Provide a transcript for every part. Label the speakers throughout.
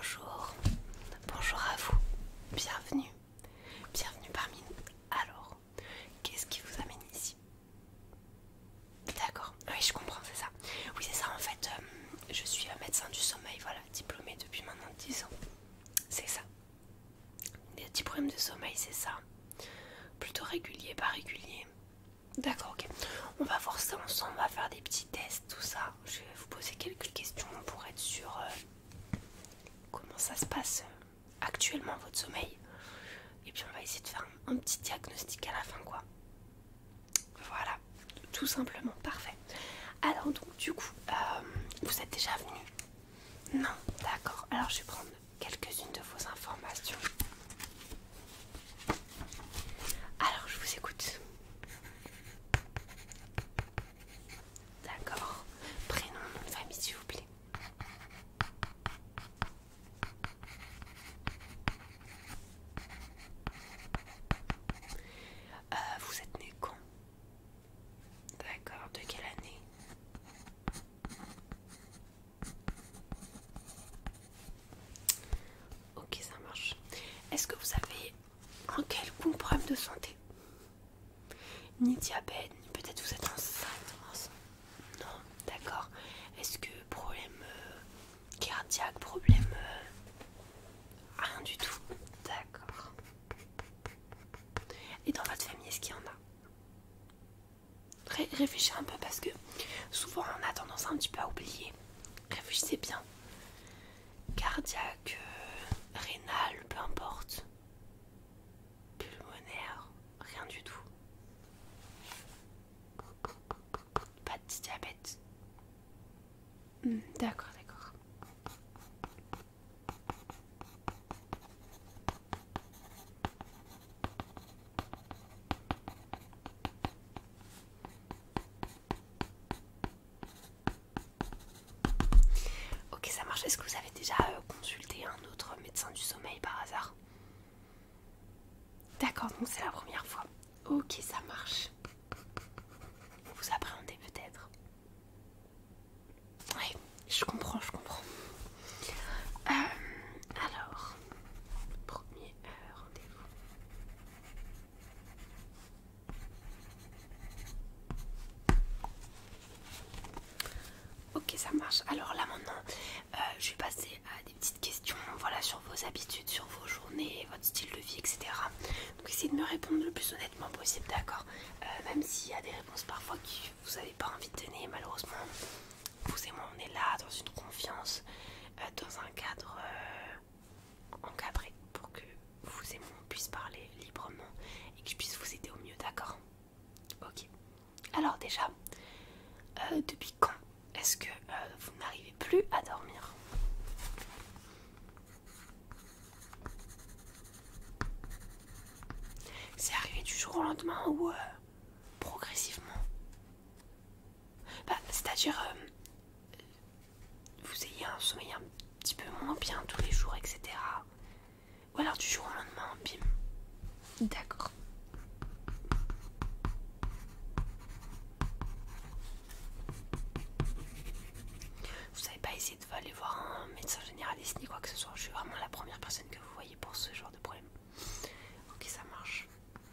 Speaker 1: Bonjour, bonjour à vous, bienvenue, bienvenue parmi nous. Alors, qu'est-ce qui vous amène ici? D'accord, oui je comprends, c'est ça. Oui c'est ça en fait, je suis médecin du sommeil, voilà, diplômée depuis maintenant 10 ans. C'est ça. Des petits problèmes de sommeil, c'est ça. Plutôt régulier, pas régulier. D'accord, ok. On va voir ça ensemble, on va faire des petits tests, tout ça. Je vais vous poser quelques questions pour être sûr comment ça se passe actuellement votre sommeil. Et puis on va essayer de faire un petit diagnostic à la fin, quoi. Voilà, tout simplement, parfait. Alors donc du coup, vous êtes déjà venu? Non, d'accord. Alors je vais prendre quelques-unes de vos informations. Alors je vous écoute. D'accord. Prénom, nom de famille s'il vous plaît. Vous êtes né quand? D'accord, de quelle année? Ok, ça marche. Est-ce que vous avez un quelconque problème de santé? Ni diabète, ni peut-être vous êtes enceinte? Non, d'accord. Est-ce que problème cardiaque, problème... rien du tout. D'accord. Et dans votre famille, est-ce qu'il y en a? Réfléchissez un peu parce que souvent on a tendance un petit peu à oublier. Réfléchissez bien. Cardiaque, rénal, peu importe. Pulmonaire, rien du tout. Pas de diabète. D'accord, d'accord. Ok, ça marche. Est-ce que vous avez déjà consulté un autre médecin du sommeil par hasard? D'accord, donc c'est la première fois. Ok, ça marche. Vous appréhendez peut-être? Oui, je comprends, je comprends. Alors, premier rendez-vous. Ok, ça marche. Alors là maintenant, je vais passer à des petites questions, voilà, sur vos habitudes, sur vos journées, votre style de vie, etc. Donc essayez de me répondre le plus honnêtement possible, d'accord? Même s'il y a des réponses parfois que vous n'avez pas envie de donner, malheureusement, vous et moi on est là dans une confiance, dans un cadre encadré pour que vous et moi on puisse parler librement et que je puisse vous aider au mieux, d'accord? Ok. Alors déjà, depuis quand est-ce que vous n'arrivez plus à dormir? C'est arrivé du jour au lendemain ou progressivement? Bah, c'est-à-dire, vous ayez un sommeil un petit peu moins bien tous les jours, etc. Ou alors du jour au lendemain, bim. D'accord. Vous n'avez pas essayé d'aller voir un médecin généraliste ni quoi que ce soit? Je suis vraiment la première personne que vous voyez pour ce genre de problème. Ok, ça marche.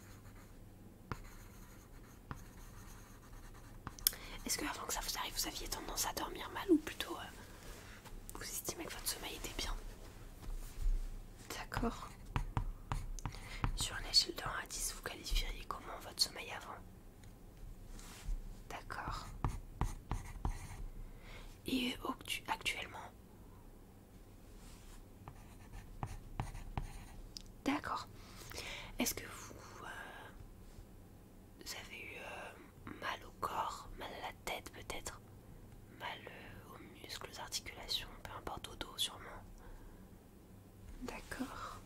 Speaker 1: Est-ce que avant que ça vous arrive, vous aviez tendance à dormir mal ou plutôt vous estimez que votre sommeil était bien? D'accord. Sur une échelle de 1 à 10, vous qualifieriez comment votre sommeil avant? D'accord. Et actuellement? D'accord. Est-ce que vous avez eu mal au corps, mal à la tête peut-être? Mal aux muscles, aux articulations, peu importe, au dos sûrement? D'accord.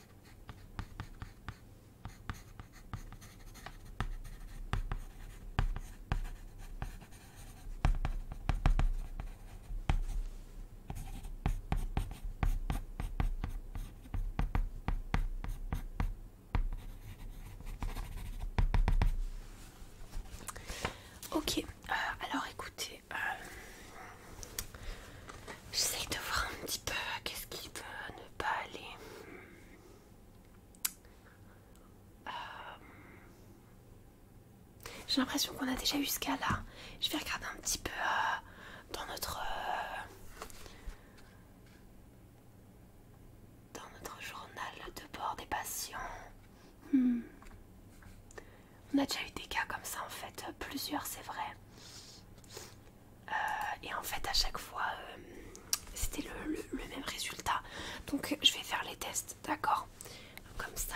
Speaker 1: Ok, alors écoutez, j'essaye de voir un petit peu J'ai l'impression qu'on a déjà eu ce cas-là. Je vais regarder un petit peu dans notre journal de bord des patients. On a déjà eu des cas comme ça en fait, plusieurs c'est vrai. Et en fait à chaque fois c'était le même résultat. Donc je vais faire les tests, d'accord? Comme ça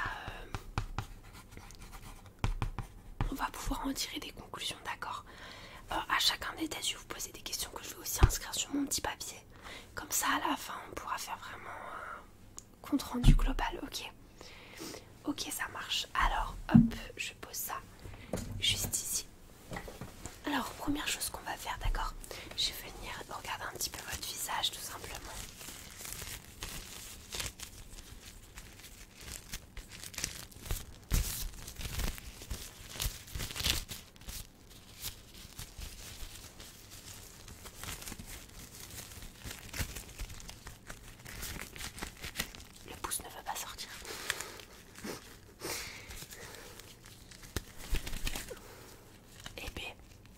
Speaker 1: on va pouvoir en tirer des conclusions, d'accord? À chacun des tests je vais vous poser des questions que je vais aussi inscrire sur mon petit papier. Comme ça à la fin on pourra faire vraiment un compte rendu global, ok? Ok, ça marche. Alors hop, je pose ça juste ici. Alors première chose qu'on va faire, d'accord? Je vais venir regarder un petit peu votre visage tout simplement. Le pouce ne veut pas sortir. Épais.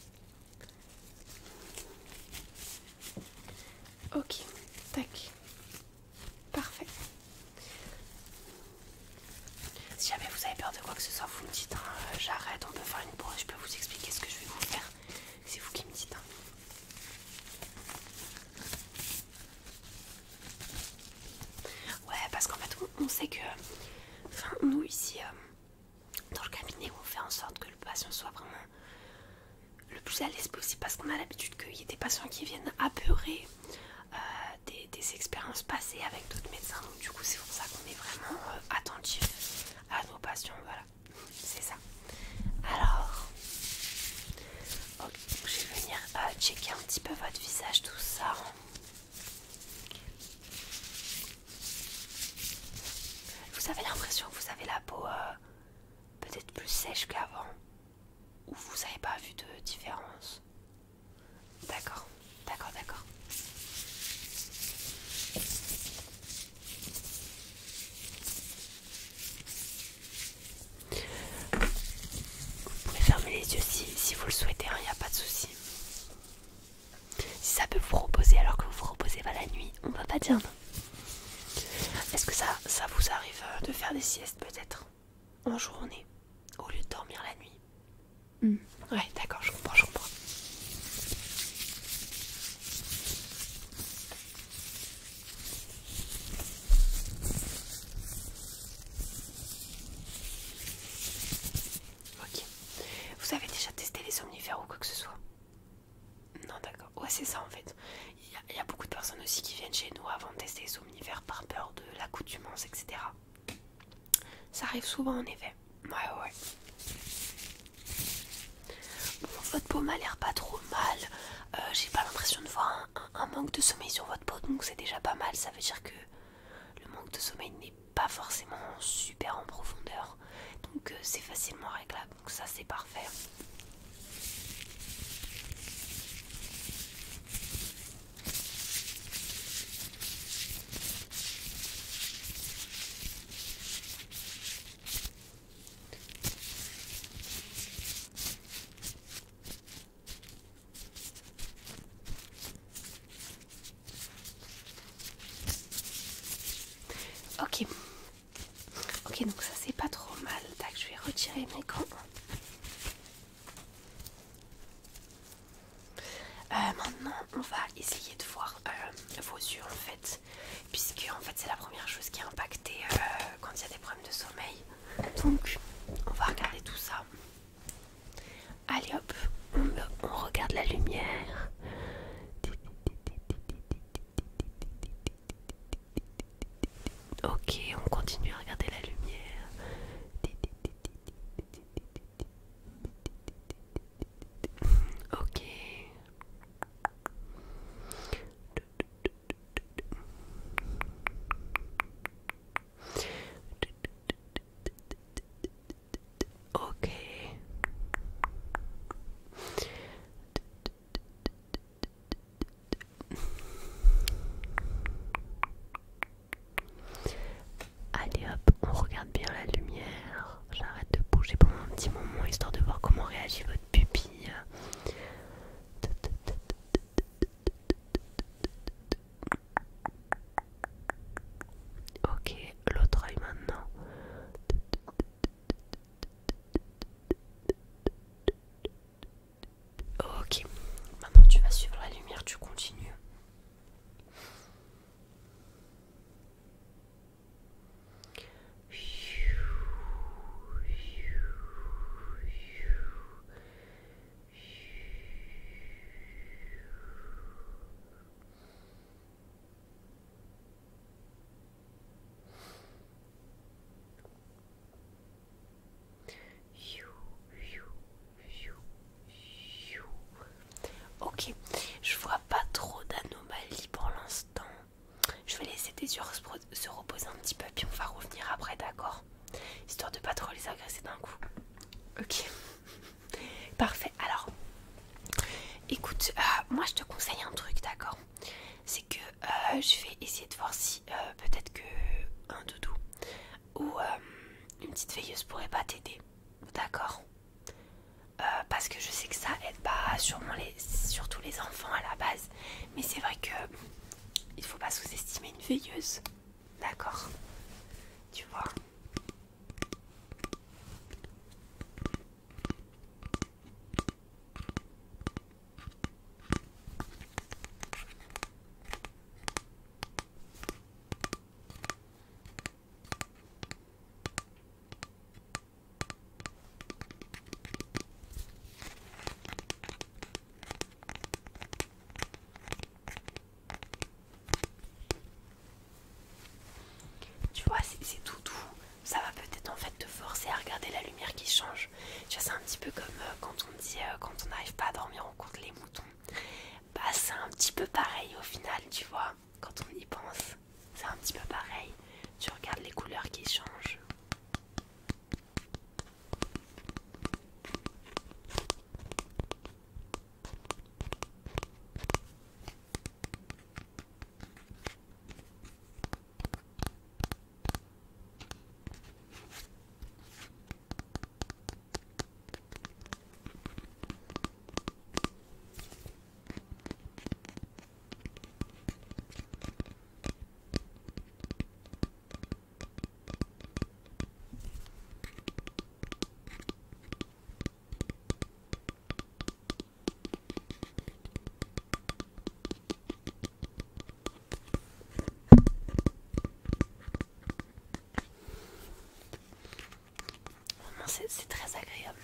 Speaker 1: Ok, tac. Parfait. Si jamais vous avez peur de quoi que ce soit, vous me dites, hein, j'arrête, on peut faire une pause, je peux vous expliquer ce que je vais vous faire. C'est vous qui me dites. Hein. Ouais, parce qu'en fait, on sait que, enfin, nous ici, dans le cabinet, on fait en sorte que le patient soit vraiment le plus à l'aise possible, parce qu'on a l'habitude qu'il y ait des patients qui viennent apeurer des expériences passées avec d'autres médecins. Donc du coup, c'est pour ça qu'on est vraiment attentif à nos patients. Voilà, c'est ça. Alors, okay, je vais venir checker un petit peu votre visage, tout ça. Vous avez l'impression que vous avez la peau peut-être plus sèche qu'avant, ou vous n'avez pas vu de différence? D'accord, d'accord, d'accord. Vous pouvez fermer les yeux si vous le souhaitez, il n'y a pas de souci. Si ça peut vous reposer alors que vous vous reposez pas la nuit, on va pas dire non. Est-ce que ça vous arrive de faire des siestes peut-être en journée au lieu de dormir la nuit? Ouais, d'accord, je comprends, je comprends. Ok. Vous avez déjà testé les somnifères ou quoi que ce soit? Non, d'accord. Ouais, c'est ça en fait. Il y a beaucoup de personnes aussi qui viennent chez nous avant de tester les somnifères par peur de l'accoutumance, etc. Ça arrive souvent en effet. Ouais. Bon, votre peau m'a l'air pas trop mal. J'ai pas l'impression de voir un manque de sommeil sur votre peau, donc c'est déjà pas mal. Ça veut dire que le manque de sommeil n'est pas forcément super en profondeur. Donc c'est facilement réglable. Donc ça c'est parfait. Ok, donc ça c'est pas trop mal. Tac, je vais retirer mes gants. Maintenant, on va essayer de voir vos yeux en fait, puisque en fait c'est la première chose qui est impactée quand il y a des problèmes de sommeil. Donc, on va regarder tout ça. Allez hop, on regarde la lumière. Ok, on continue à regarder la lumière. Ok. Ok. Allez écoute, moi je te conseille un truc, d'accord? C'est que je vais essayer de voir si peut-être que un doudou ou une petite veilleuse pourrait pas t'aider, d'accord? Parce que je sais que ça aide pas surtout les enfants à la base, mais c'est vrai que il faut pas sous-estimer une veilleuse, d'accord? Tu vois? Tu vois, c'est tout doux. Ça va peut-être en fait te forcer à regarder la lumière qui change. Tu vois, c'est un petit peu comme quand on dit quand on n'arrive pas à dormir, on compte les moutons. Bah, c'est un petit peu pareil au final, tu vois. Quand on y pense, c'est un petit peu pareil. Tu regardes les couleurs qui changent. Vraiment, c'est très agréable.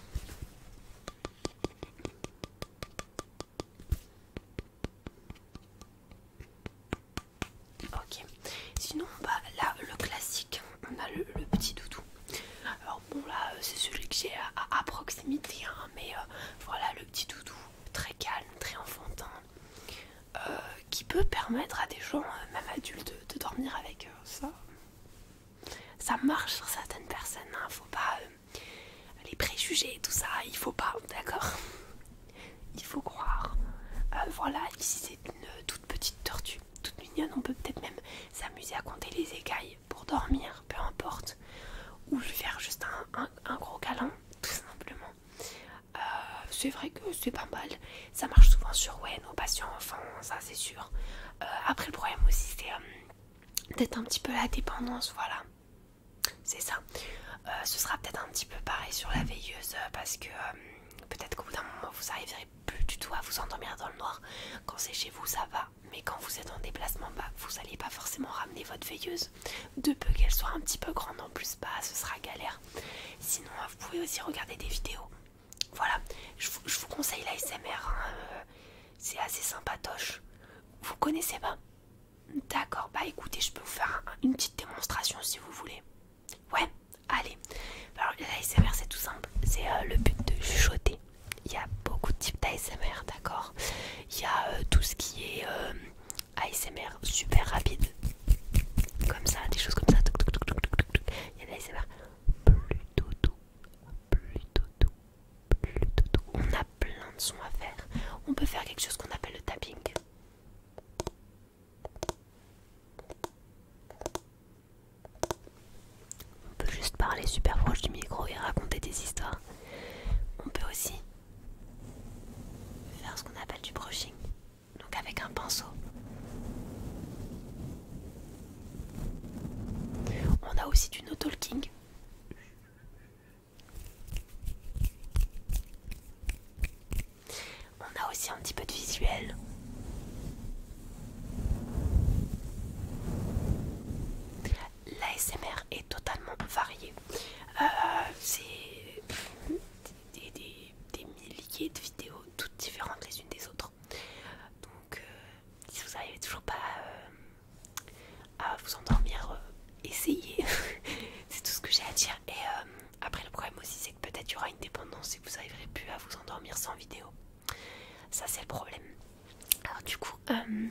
Speaker 1: Ok. Sinon, bah là, le classique, on a le petit doudou. Alors bon, là, c'est celui que j'ai à proximité, hein, mais voilà, le petit doudou, très calme, très enfantin, qui peut permettre à des gens, même adultes, de dormir avec ça. Ça marche sur certaines personnes, hein, faut pas les préjugés, tout ça, il faut pas, d'accord? Il faut croire. Voilà, ici c'est une toute petite tortue, toute mignonne. On peut peut-être même s'amuser à compter les écailles pour dormir, peu importe. Ou lui faire juste un gros câlin, tout simplement. C'est vrai que c'est pas mal. Ça marche souvent sur nos patients enfants, ça c'est sûr. Après, le problème aussi, c'est peut-être un petit peu la dépendance, voilà. C'est ça. Ce sera peut-être un petit peu pareil sur la veilleuse parce que peut-être qu'au bout d'un moment vous n'arriverez plus du tout à vous endormir dans le noir. Quand c'est chez vous ça va, mais quand vous êtes en déplacement, bah, vous n'allez pas forcément ramener votre veilleuse. De peu qu'elle soit un petit peu grande en plus, bah ce sera galère. Sinon vous pouvez aussi regarder des vidéos. Voilà, je vous conseille l'ASMR, hein, c'est assez sympatoche. Vous connaissez pas? D'accord, bah écoutez, je peux vous faire une petite démonstration si vous voulez. Ouais, allez. Alors l'ASMR c'est tout simple, c'est le but de chuchoter. Il y a beaucoup de types d'ASMR, d'accord? Il y a tout ce qui est ASMR super rapide, comme ça, des choses comme ça. Il y a l'ASMR plutôt doux, plutôt doux, plutôt doux. On a plein de sons à faire. On peut faire quelque chose qu'on appelle le tapping. On peut juste parler super proche du micro et raconter des histoires. On peut aussi faire ce qu'on appelle du brushing, donc avec un pinceau. On a aussi du no-talking. On a aussi un petit peu de visuel. L'ASMR est totalement varié. C'est des milliers de vidéos, toutes différentes les unes des autres. Donc, si vous n'arrivez toujours pas à vous endormir, essayez. C'est tout ce que j'ai à dire. Et après, le problème aussi, c'est que peut-être il y aura une dépendance et que vous n'arriverez plus à vous endormir sans vidéo. Ça, c'est le problème. Alors, du coup,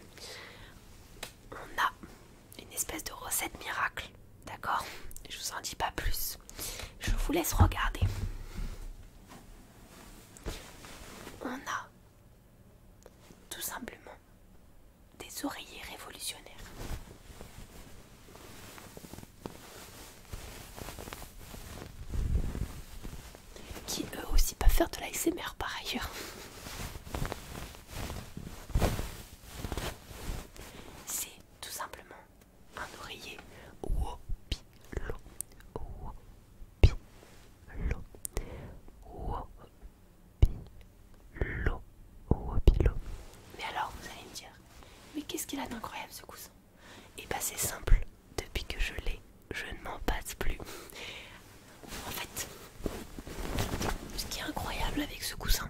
Speaker 1: on a une espèce de recette miracle, d'accord? Je vous en dis pas plus. Je vous laisse regarder. On a faire de l'ASMR par ailleurs. C'est tout simplement un oreiller Wopilo. Wopilo. Wopilo. Wopilo. Mais alors vous allez me dire, mais qu'est-ce qu'il a d'incroyable ce coussin? Et bah c'est simple, depuis que je l'ai, je ne m'en passe plus. En fait, ce qui est incroyable avec ce coussin,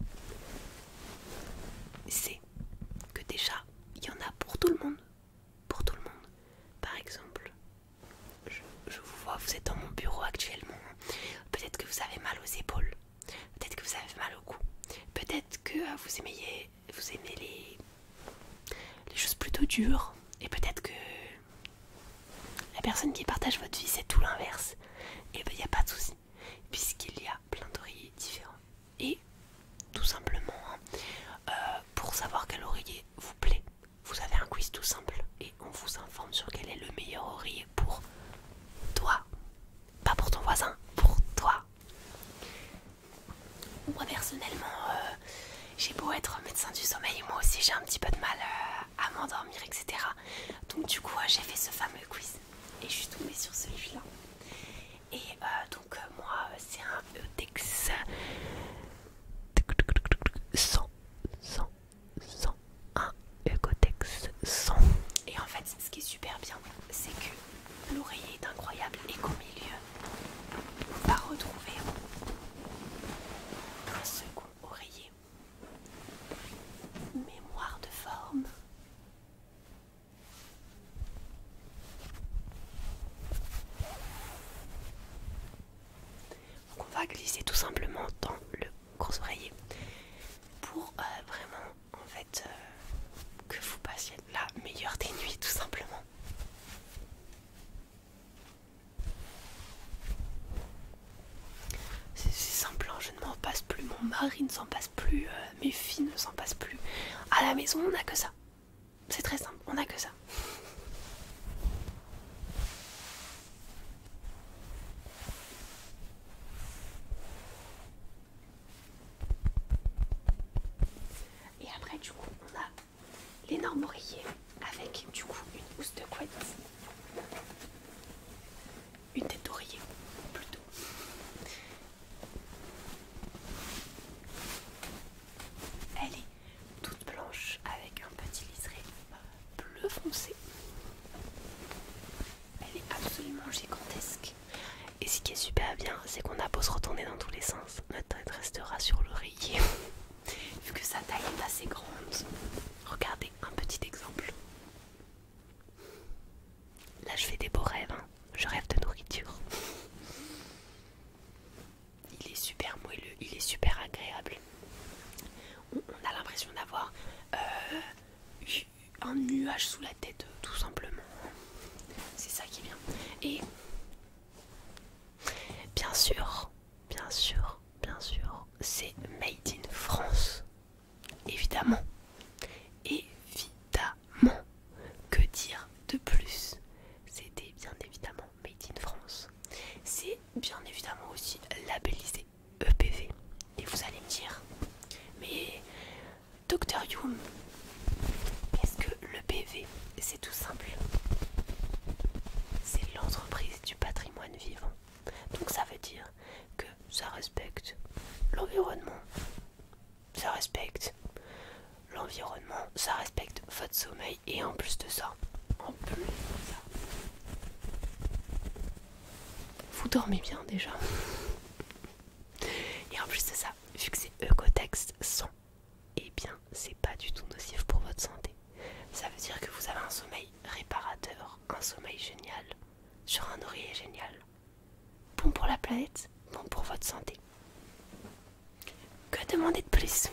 Speaker 1: c'est que déjà, il y en a pour tout le monde. Pour tout le monde. Par exemple, je vous vois, vous êtes dans mon bureau actuellement. Peut-être que vous avez mal aux épaules. Peut-être que vous avez mal au cou. Peut-être que vous aimez les choses plutôt dures. Et peut-être que la personne qui partage votre vie, c'est tout l'inverse. Et ben, il n'y a pas de souci. Puisqu'il y a plein d'oreillers différents. Et tout simplement, pour savoir quel oreiller vous plaît, vous avez un quiz tout simple et on vous informe sur quel est le meilleur oreiller pour toi. Pas pour ton voisin, pour toi. Moi personnellement, j'ai beau être médecin du sommeil, moi aussi j'ai un petit peu de mal à m'endormir, etc. Donc du coup, j'ai fait ce fameux quiz et je suis tombée sur celui-là. Et donc moi, c'est un ETEX 100, 100, un Ecotex 100. Et en fait, ce qui est super bien, c'est que l'oreiller est incroyable et qu'au milieu, on va retrouver un second oreiller. Mémoire de forme. Donc on va glisser tout simplement dans le gros oreiller pour vraiment en fait que vous passiez la meilleure des nuits tout simplement. C'est simple, hein, je ne m'en passe plus, mon mari ne s'en passe plus, mes filles ne s'en passent plus. À la maison on n'a que ça. C'est très simple, on n'a que ça. Et après du coup on a l'énorme oreiller avec du coup une housse de couette. Une tête d'oreiller plutôt. Elle est toute blanche avec un petit liseré bleu foncé. Elle est absolument gigantesque. Et ce qui est super bien, c'est qu'on a beau se retourner dans tous les sens, notre tête restera sur l'oreiller. Vu que sa taille est assez grande. Regardez un petit exemple. Là je fais des beaux rêves, hein. Je rêve de nourriture. Il est super moelleux, il est super agréable. On a l'impression d'avoir un nuage sous la tête, tout simplement. C'est ça qui est bien. Et bien sûr, c'est made in France. Évidemment. Évidemment. Que dire de plus? C'était bien évidemment made in France. C'est bien évidemment aussi labellisé EPV. Et vous allez me dire, mais Dr Youm, qu'est-ce que l'EPV? C'est tout simple. C'est l'entreprise du patrimoine vivant. Donc ça veut dire que ça respecte l'environnement. Ça respecte l'environnement, ça respecte votre sommeil et en plus de ça, vous dormez bien déjà. Et en plus de ça, vu que c'est Ecotex 100, eh bien c'est pas du tout nocif pour votre santé. Ça veut dire que vous avez un sommeil réparateur, un sommeil génial, sur un oreiller génial. Bon pour la planète, bon pour votre santé. Que demander de plus?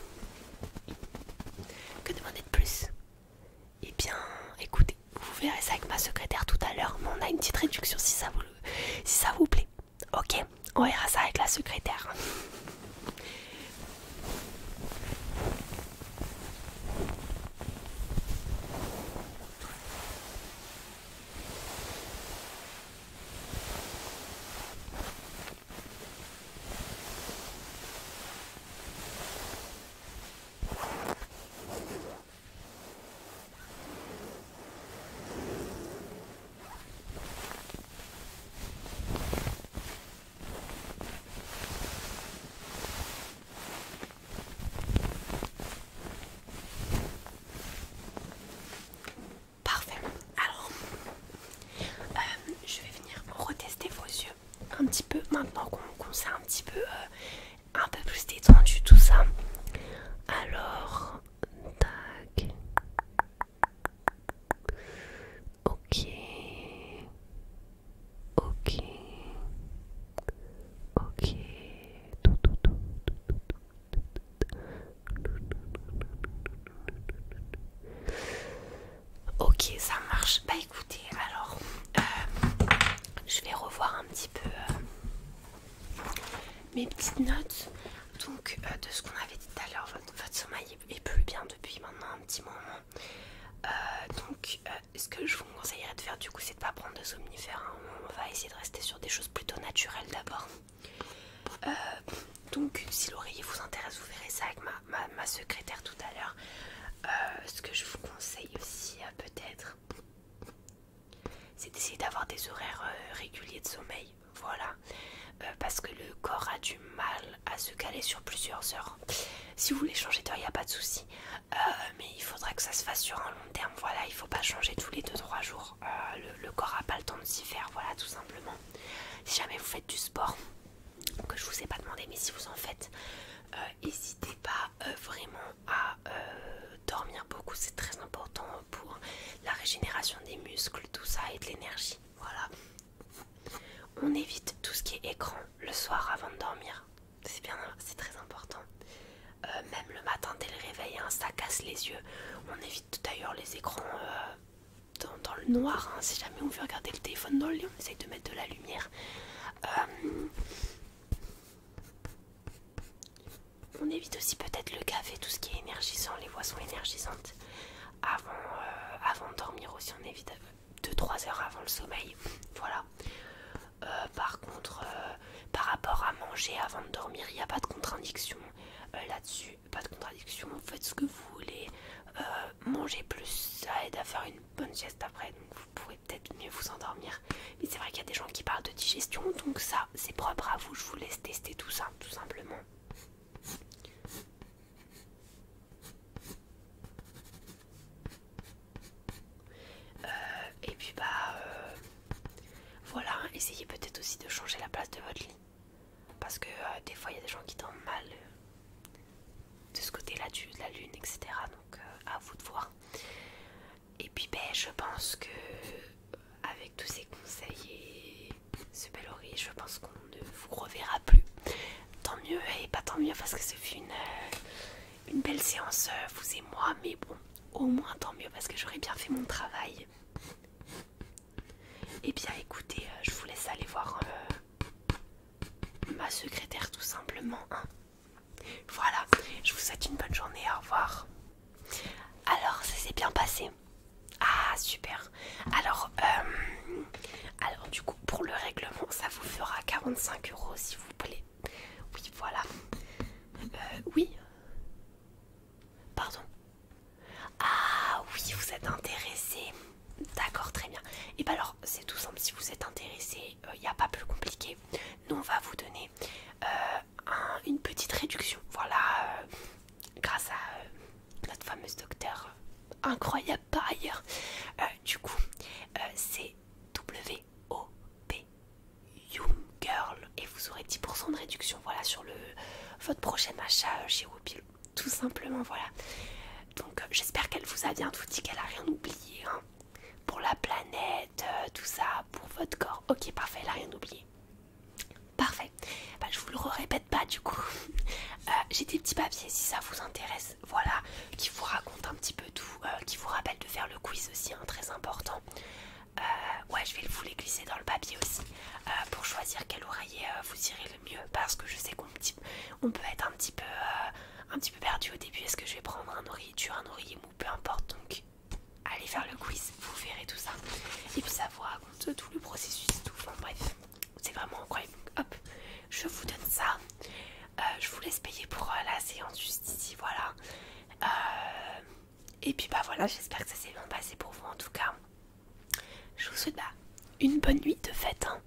Speaker 1: Que demander de plus? Eh bien, écoutez, vous verrez ça avec ma secrétaire tout à l'heure, mais on a une petite réduction si ça vous plaît. Ok, on verra ça avec la secrétaire. mes petites notes. Donc de ce qu'on avait dit tout à l'heure, votre sommeil est plus bien depuis maintenant un petit moment. Donc ce que je vous conseillerais de faire du coup, c'est de pas prendre de somnifères, hein. On va essayer de rester sur des choses plutôt naturelles d'abord. Donc si l'oreiller vous intéresse, vous verrez ça avec ma secrétaire tout à l'heure. Ce que je vous conseille aussi peut-être, c'est d'essayer d'avoir des horaires réguliers de sommeil. Voilà, parce que le corps a du mal à se caler sur plusieurs heures. Si vous voulez changer d'heure, il n'y a pas de souci, mais il faudra que ça se fasse sur un long terme. Voilà, il faut pas changer tous les 2-3 jours. Le corps n'a pas le temps de s'y faire, voilà, tout simplement. Si jamais vous faites du sport, que je vous ai pas demandé, mais si vous en faites, n'hésitez pas vraiment à dormir beaucoup. C'est très important pour la régénération des muscles, tout ça, et de l'énergie. Voilà. On évite tout ce qui est écran le soir avant de dormir. C'est très important. Même le matin dès le réveil, hein, ça casse les yeux. On évite d'ailleurs les écrans dans le noir, hein. Si jamais on veut regarder le téléphone dans le lit, on essaye de mettre de la lumière. On évite aussi peut-être le café, tout ce qui est énergisant, les boissons énergisantes avant de dormir aussi. On évite 2-3 heures avant le sommeil. Voilà. Par contre, par rapport à manger avant de dormir, il n'y a pas de contradiction là-dessus. Pas de contradiction, faites ce que vous voulez. Manger plus, ça aide à faire une bonne sieste après, donc vous pourrez peut-être mieux vous endormir. Mais c'est vrai qu'il y a des gens qui parlent de digestion, donc ça, c'est propre à vous. Je vous laisse tester tout ça, tout simplement. Et puis voilà, essayez peut-être aussi de changer la place de votre lit. Parce que des fois il y a des gens qui dorment mal de ce côté-là de la lune, etc. Donc à vous de voir. Et puis je pense que avec tous ces conseils et ce bel oreiller, je pense qu'on ne vous reverra plus. Tant mieux et pas tant mieux, parce que ce fut une belle séance, vous et moi. Mais bon, au moins tant mieux, parce que j'aurais bien fait mon travail. Et bien écoutez, je vous laisse aller voir ma secrétaire tout simplement, hein. Voilà, je vous souhaite une bonne journée, au revoir. Alors, ça s'est bien passé? Ah, super. Alors du coup, pour le règlement, ça vous fera 45 € s'il vous plaît. Oui, voilà. Oui. Pardon. Ah oui, vous êtes intéressé. D'accord, très bien. Et bien alors, c'est tout simple, si vous êtes intéressé, il n'y a pas plus compliqué. Nous, on va vous donner une petite réduction. Voilà, grâce à notre fameuse docteur incroyable par ailleurs. Du coup, c'est W-O-P Young Girl et vous aurez 10% de réduction, voilà, sur votre prochain achat chez Wopil. Tout simplement, voilà. Donc j'espère qu'elle vous a bien tout dit, qu'elle a rien oublié, hein. Pour la planète, tout ça, pour votre corps. Ok, parfait, elle a rien oublié. Parfait. Bah, je vous le répète pas du coup. J'ai des petits papiers si ça vous intéresse. Voilà, qui vous racontent un petit peu tout, qui vous rappellent de faire le quiz aussi, hein, très important. Ouais, je vais vous les glisser dans le papier aussi, pour choisir quel oreiller vous irait le mieux, parce que je sais qu'on peut être un petit peu perdu au début. Est-ce que je vais prendre un oreiller dur, un oreiller mou, peu importe. Donc allez faire le quiz, vous verrez tout ça. Et puis ça vous raconte tout le processus et tout. Enfin bref, c'est vraiment incroyable. Hop, je vous donne ça. Je vous laisse payer pour la séance juste ici, voilà. Et puis voilà, j'espère que ça s'est bien passé pour vous en tout cas. Je vous souhaite une bonne nuit de fête, hein.